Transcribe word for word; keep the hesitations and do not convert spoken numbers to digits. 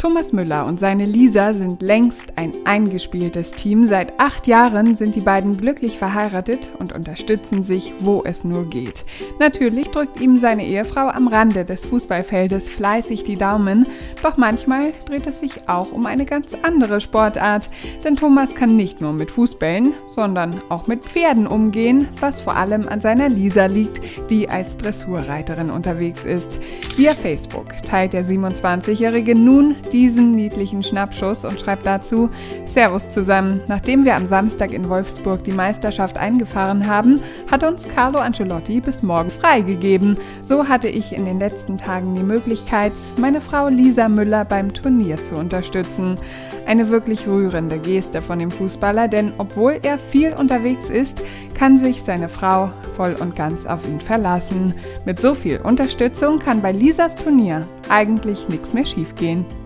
Thomas Müller und seine Lisa sind längst ein eingespieltes Team. Seit acht Jahren sind die beiden glücklich verheiratet und unterstützen sich, wo es nur geht. Natürlich drückt ihm seine Ehefrau am Rande des Fußballfeldes fleißig die Daumen, doch manchmal dreht es sich auch um eine ganz andere Sportart. Denn Thomas kann nicht nur mit Fußbällen, sondern auch mit Pferden umgehen, was vor allem an seiner Lisa liegt, die als Dressurreiterin unterwegs ist. Via Facebook teilt der siebenundzwanzigjährige nun diesen niedlichen Schnappschuss und schreibt dazu: Servus zusammen, nachdem wir am Samstag in Wolfsburg die Meisterschaft eingefahren haben, hat uns Carlo Ancelotti bis morgen freigegeben. So hatte ich in den letzten Tagen die Möglichkeit, meine Frau Lisa Müller beim Turnier zu unterstützen. Eine wirklich rührende Geste von dem Fußballer, denn obwohl er viel unterwegs ist, kann sich seine Frau voll und ganz auf ihn verlassen. Mit so viel Unterstützung kann bei Lisas Turnier eigentlich nichts mehr schiefgehen.